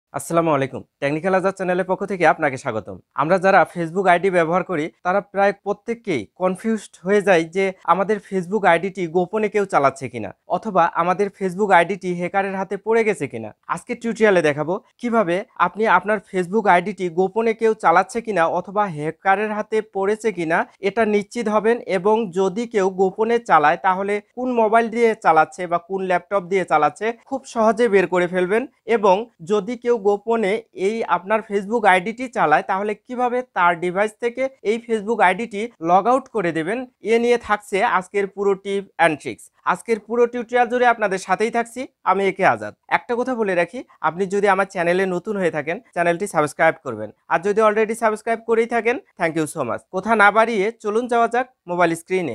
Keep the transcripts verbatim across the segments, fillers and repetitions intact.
আসসালামু আলাইকুম। টেকনিক্যাল আজাদ চ্যানেলের পক্ষ থেকে আপনাকে স্বাগতম। আমরা যারা ফেসবুক আইডি ব্যবহার করি তারা প্রায় প্রত্যেককেই কনফিউজড হয়ে যায় যে আমাদের ফেসবুক আইডিটি গোপনে কেউ চালাচ্ছে কিনা অথবা আমাদের ফেসবুক আইডিটি হ্যাকারের হাতে পড়ে গেছে কিনা। আজকে টিউটোরিয়ালে দেখাবো কিভাবে আপনি আপনার ফেসবুক আইডিটি গোপনে কেউ চালাচ্ছে কিনা অথবা হ্যাকারের হাতে পড়েছে কিনা এটা নিশ্চিত হবেন, এবং যদি কেউ গোপনে চালায় তাহলে কোন মোবাইল দিয়ে চালাচ্ছে বা কোন ল্যাপটপ দিয়ে চালাচ্ছে খুব সহজে বের করে ফেলবেন। এবং যদি কেউ গোপনে এই আপনার ফেসবুক আইডিটি চালায় তাহলে কিভাবে তার ডিভাইস থেকে এই ফেসবুক আইডিটি লগ আউট করে দেবেন, এ নিয়ে থাকছে আজকের পুরো টিপ অ্যান্ড ট্রিক্স। আজকের পুরো টিউটোরিয়াল জুড়ে আপনাদের সাথেই থাকছি আমি একে আজাদ। একটা কথা বলে রাখি, আপনি যদি আমার চ্যানেলে নতুন হয়ে থাকেন চ্যানেলটি সাবস্ক্রাইব করবেন, আর যদি অলরেডি সাবস্ক্রাইব করেই থাকেন থ্যাংক ইউ সো মাচ। কথা না বাড়িয়ে চলুন যাওয়া যাক মোবাইল স্ক্রিনে।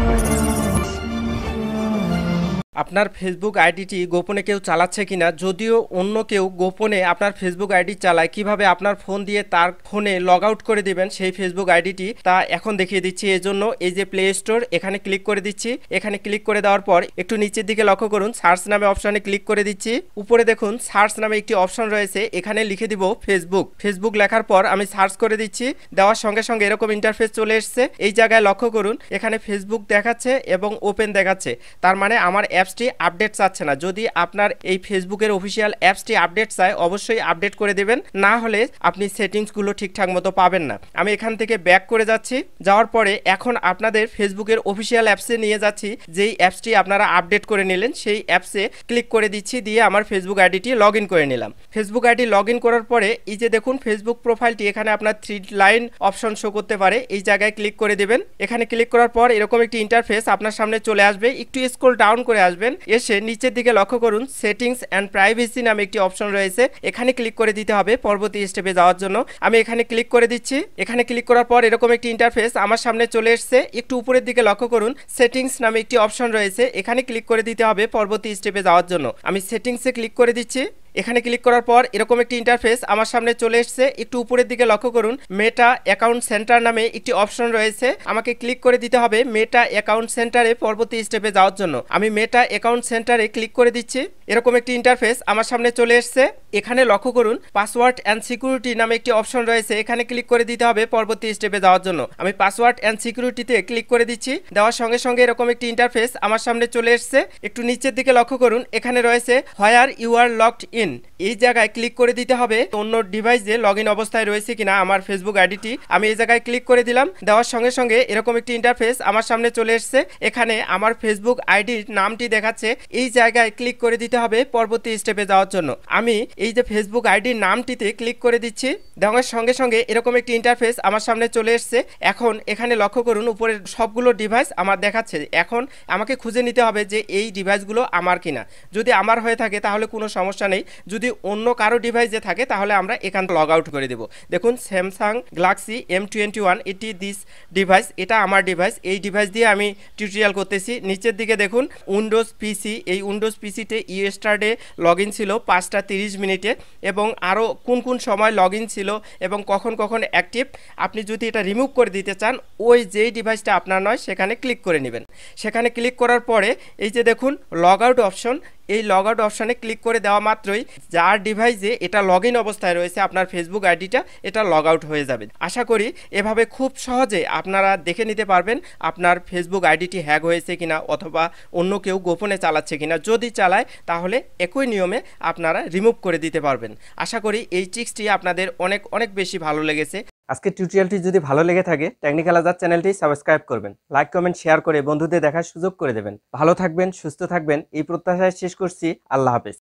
আপনার ফেসবুক আইডিটি গোপনে কেউ চালাচ্ছে কিনা, যদিও অন্য কেউ গোপনে আপনার ফেসবুক আইডি চালায়, কিভাবে আপনার ফোন দিয়ে তার ফোনে লগ আউট করে দিবেন সেই ফেসবুক আইডিটি তা এখন দেখিয়ে দিচ্ছি। এই জন্য এই যে প্লে স্টোর এখানে ক্লিক করে দিচ্ছি। এখানে ক্লিক করে দেওয়ার পর একটু নিচের দিকে লক্ষ্য করুন, সার্চ নামে অপশনে ক্লিক করে দিচ্ছি। উপরে দেখুন সার্চ নামে একটি অপশন রয়েছে, এখানে লিখে দিব ফেসবুক। ফেসবুক লেখার পর আমি সার্চ করে দিচ্ছি, দেওয়ার সঙ্গে সঙ্গে এরকম ইন্টারফেস চলে এসছে। এই জায়গায় লক্ষ্য করুন এখানে ফেসবুক দেখাচ্ছে এবং ওপেন দেখাচ্ছে, তার মানে আমার অ্যাপসটি আপডেট চাচ্ছে না। যদি আপনার এই ফেসবুকের অফিসিয়াল অ্যাপসটি আপডেট চায় অবশ্যই আপডেট করে দেবেন, না হলে আপনি সেটিংসগুলো ঠিকঠাক মতো পাবেন না। আমি এখান থেকে ব্যাক করে যাচ্ছি, যাওয়ার পরে এখন আপনাদের ফেসবুকের অফিসিয়াল অ্যাপসে নিয়ে যাচ্ছি। যেই অ্যাপসটি আপনারা আপডেট করে নিলেন সেই অ্যাপসে ক্লিক করে দিচ্ছি, দিয়ে আমার ফেসবুক আইডিটি লগ ইন করে নিলাম। ফেসবুক আইডি লগ ইন করার পরে এই যে দেখুন ফেসবুক প্রোফাইলটি এখানে আপনার থ্রি লাইন অপশন শো করতে পারে, এই জায়গায় ক্লিক করে দেবেন। এখানে ক্লিক করার পর এরকম একটি ইন্টারফেস আপনার সামনে চলে আসবে, একটু স্ক্রল ডাউন করে আসবেন, এসে নিচের দিকে লক্ষ্য করুন সেটিংস অ্যান্ড প্রাইভেসি নামে একটি অপশন রয়েছে, এখানে ক্লিক করে দিতে হবে পরবর্তী স্টেপে যাওয়ার জন্য। আমি এখানে ক্লিক করে দিচ্ছি। এখানে ক্লিক করার পর এরকম একটি ইন্টারফেস আমার সামনে চলে এসেছে, একটু উপরের দিকে লক্ষ্য করুন সেটিংস নামে একটি অপশন রয়েছে, এখানে ক্লিক করে দিতে হবে পরবর্তী স্টেপে যাওয়ার জন্য। আমি সেটিংসে ক্লিক করে দিচ্ছি। এখানে ক্লিক করার পর এরকম একটি ইন্টারফেস আমার সামনে চলে এসেছে, একটু উপরের দিকে লক্ষ্য করুন মেটা অ্যাকাউন্ট সেন্টার নামে একটি অপশন রয়েছে, আমাকে ক্লিক করে দিতে হবে মেটা অ্যাকাউন্ট সেন্টারে পরবর্তী স্টেপে যাওয়ার জন্য। আমি মেটা অ্যাকাউন্ট সেন্টারে ক্লিক করে দিচ্ছি। এরকম একটি ইন্টারফেস আমার সামনে চলে এসেছে, এখানে লক্ষ্য করুন পাসওয়ার্ড অ্যান্ড সিকিউরিটি নামে একটি অপশন রয়েছে, এখানে ক্লিক করে দিতে হবে পরবর্তী স্টেপে যাওয়ার জন্য। আমি পাসওয়ার্ড অ্যান্ড সিকিউরিটিতে ক্লিক করে দিচ্ছি, দেওয়ার সঙ্গে সঙ্গে এরকম একটি ইন্টারফেস আমার সামনে চলে এসেছে। একটু নিচের দিকে লক্ষ্য করুন এখানে রয়েছে where you are logged in, এই জায়গায় ক্লিক করে দিতে হবে অন্য ডিভাইসে লগ ইন অবস্থায় রয়েছে কিনা আমার ফেসবুক আইডিটি। আমি এই জায়গায় ক্লিক করে দিলাম, দেওয়ার সঙ্গে সঙ্গে এরকম একটি ইন্টারফেস আমার সামনে চলে এসেছে, এখানে আমার ফেসবুক আইডির নামটি দেখাচ্ছে, এই জায়গায় ক্লিক করে দিতে হবে পরবর্তী স্টেপে যাওয়ার জন্য। আমি এই যে ফেসবুক আইডির নামটিতে ক্লিক করে দিচ্ছি, দেওয়ার সঙ্গে সঙ্গে এরকম একটি ইন্টারফেস আমার সামনে চলে এসেছে। এখন এখানে লক্ষ্য করুন উপরের সবগুলো ডিভাইস আমার দেখাচ্ছে, এখন আমাকে খুঁজে নিতে হবে যে এই ডিভাইসগুলো আমার কিনা। যদি আমার হয়ে থাকে তাহলে কোনো সমস্যা নেই, যদি অন্য কারো ডিভাইসে থাকে তাহলে আমরা এখান লগ আউট করে দেব। দেখুন Samsung Galaxy M twenty one এটি দিস ডিভাইস, এটা আমার ডিভাইস, এই ডিভাইস দিয়ে আমি টিউটোরিয়াল করতেছি। নিচের দিকে দেখুন উইন্ডোজ পিসি, এই উইন্ডোজ পিসিতে ইয়েস্টারডে লগ ইন ছিল পাঁচটা তিরিশ মিনিটে, এবং আরও কোন কোন সময় লগ ইন ছিল এবং কখন কখন অ্যাক্টিভ। আপনি যদি এটা রিমুভ করে দিতে চান ওই যেই ডিভাইসটা আপনার নয় সেখানে ক্লিক করে নেবেন। সেখানে ক্লিক করার পরে এই যে দেখুন লগ আউট অপশন, এই লগ আউট অপশানে ক্লিক করে দেওয়া মাত্রই যার ডিভাইসে এটা লগ ইন অবস্থায় রয়েছে আপনার ফেসবুক আইডিটা এটা লগ আউট হয়ে যাবে। আশা করি এভাবে খুব সহজে আপনারা দেখে নিতে পারবেন আপনার ফেসবুক আইডিটি হ্যাক হয়েছে কিনা অথবা অন্য কেউ গোপনে চালাচ্ছে কিনা। যদি চালায় তাহলে একই নিয়মে আপনারা রিমুভ করে দিতে পারবেন। আশা করি এই ট্রিক্সটি আপনাদের অনেক অনেক বেশি ভালো লেগেছে। আজকের টিউটোরিয়ালটি যদি ভালো লেগে থাকে টেকনিক্যাল আজাদ চ্যানেলটি সাবস্ক্রাইব করবেন, লাইক কমেন্ট শেয়ার করে বন্ধুদের দেখার সুযোগ করে দেবেন। ভালো থাকবেন, সুস্থ থাকবেন এই প্রত্যাশায় শেষ করছি। আল্লাহ হাফেজ।